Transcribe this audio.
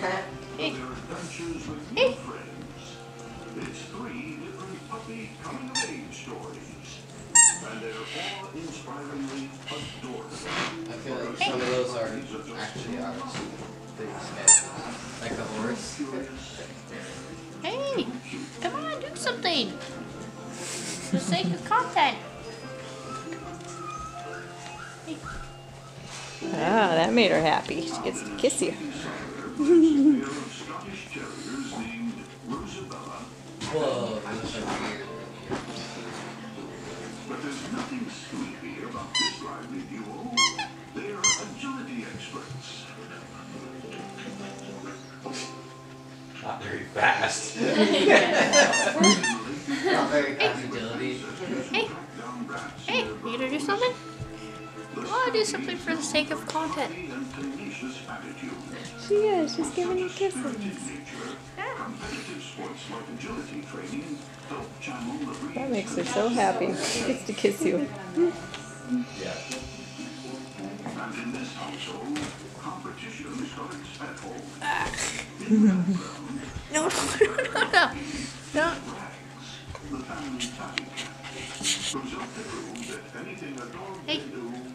Hey. Their adventures with new Hey. friends. It's 3 different puppy coming-of-age stories. And they're all inspiringly adorable. I feel like some of those are actually ours. Like the horse. Hey, come on, do something. For the sake of content. Hey. Ah, that made her happy. She gets to kiss you. Scottish terriers named Rosabella. Whoa, those are weird. But there's nothing sleepy about this lively duo. They're agility experts. Not very fast. Not very fast agility. Hey. Hey, you gonna do something? Oh, do something for the sake of content. And tenacious attitude. She is. She's giving you kisses. Competitive sports like agility training help channel the breeze. That makes her so happy. She gets to kiss you. Yeah. And in this household, competition starts at home. No, no, no, no. Don't. The family tatty cat goes out to prove that anything a dog Hey. can do,